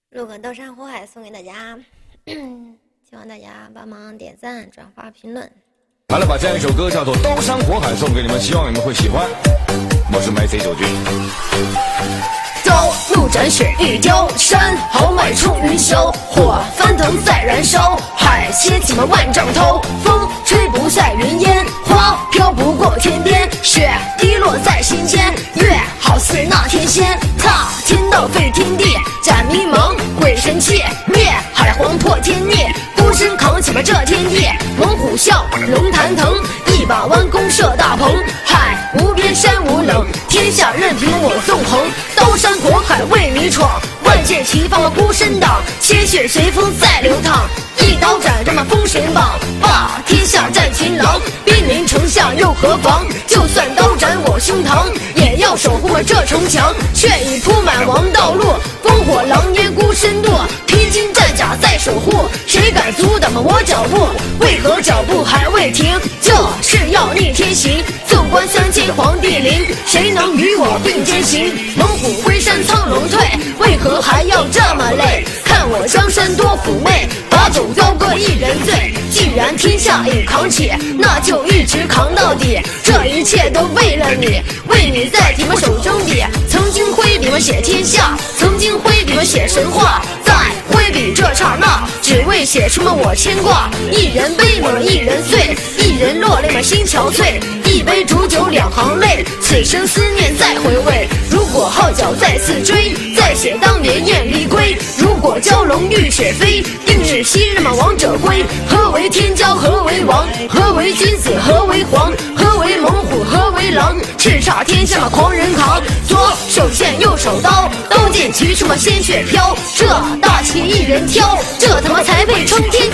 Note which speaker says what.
Speaker 1: 录个刀山火海送给大家，希望大家帮忙点赞、转发、评论。
Speaker 2: 好了，把这样一首歌叫做《刀山火海》送给你们，希望你们会喜欢。我是麦 C 九军。
Speaker 3: 刀怒斩雪域雕，山豪迈出云霄，火翻腾在燃烧，海掀起万丈涛，风吹不散云烟，花飘不过天边，雪滴落在心间，月好似那天仙，踏天道废天地，斩迷茫鬼神气，灭海皇破天孽，孤身扛起吧这天地，猛虎啸龙腾腾，一把弯弓射大鹏，海无边山无冷，天下任凭我纵横，刀山火海为你闯，万箭齐放孤身挡，鲜血随风在流淌，一刀斩这么封神榜，霸天下战群狼，兵临城下又何妨？就算刀斩我胸膛，也要守护这城墙，血已铺满王道路，烽火狼烟孤身渡，披荆战甲在守护，谁敢阻挡我脚步？为何脚步还未停？就是要逆天行，纵观三千皇帝陵，谁能与我并肩行？猛虎归山苍龙退，为何还要这么累？看我江山多妩媚，把酒高歌一人醉。既然天下已扛起，那就一直扛到底。这一切都为了你，为你在你们手中笔，曾经挥笔我写天下，曾经挥笔我写神话，在挥笔这刹那，只为写出了我牵挂。一人悲猛一人碎，一人落泪满心憔悴，一杯煮酒两行泪，此生思念再回味。如果号角再次追，再写当年雁离归。如果蛟龙浴血飞，定是昔日嘛王者归。何为天骄何为王？何为君子何为皇？何为猛虎何为狼？叱咤天下嘛狂人扛，左手剑右手刀，刀剑齐出嘛鲜血飘，这大旗一人挑，这他妈才配称天